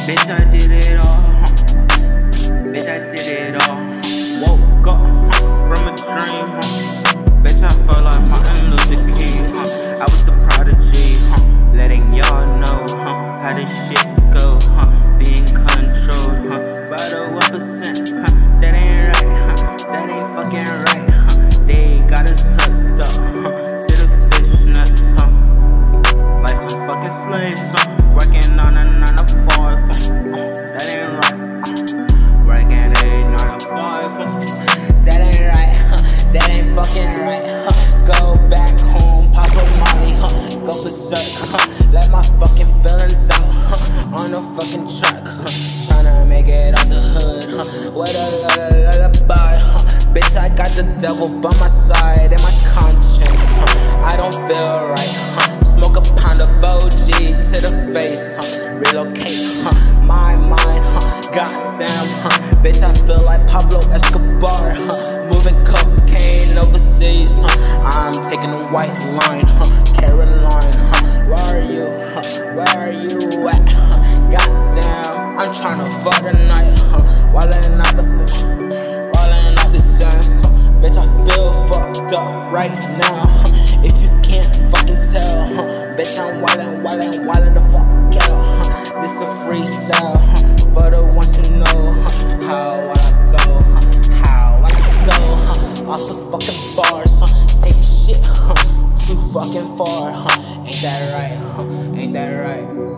Bitch, I did it all, bitch, I did it all, woke up, from a dream, bitch, I felt like Martin Luther King, I was the prodigy, letting y'all know, how this shit go, being controlled, by the 1%, that ain't right, that ain't fucking right, they got us hooked up, to the fish nuts, like some fucking slaves, working on a 9 to 5, that ain't right, working a 9 to 5, that ain't right, that ain't fucking right, go back home, pop a molly, go berserk, let my fucking feelings out, on the fucking track, tryna make it out the hood, with a lullaby, bitch, I got the devil by my side, and my conscience, I don't feel right, smoke a pound of OG to the face, relocate, my mind, goddamn, bitch, I feel like Pablo Escobar, moving cocaine overseas, I'm taking the white line, Caroline, where are you, at, goddamn, I'm tryna fuck the night, wildin' out the sense, bitch, I feel fucked up right now, if you can't fucking tell, bitch, I'm wildin' the fuck out, this a freestyle, for the ones who know, how I go, off the fucking bars, take shit, too fucking far, ain't that right,